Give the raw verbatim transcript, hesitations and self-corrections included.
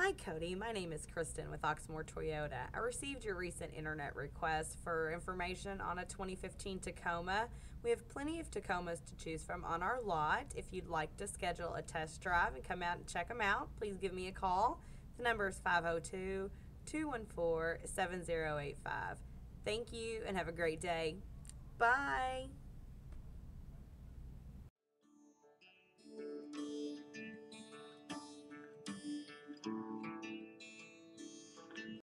Hi Cody, my name is Kristen with Oxmoor Toyota. I received your recent internet request for information on a twenty fifteen Tacoma. We have plenty of Tacomas to choose from on our lot. If you'd like to schedule a test drive and come out and check them out, please give me a call. The number is five oh two, two one four, seven oh eight five. Thank you and have a great day. Bye.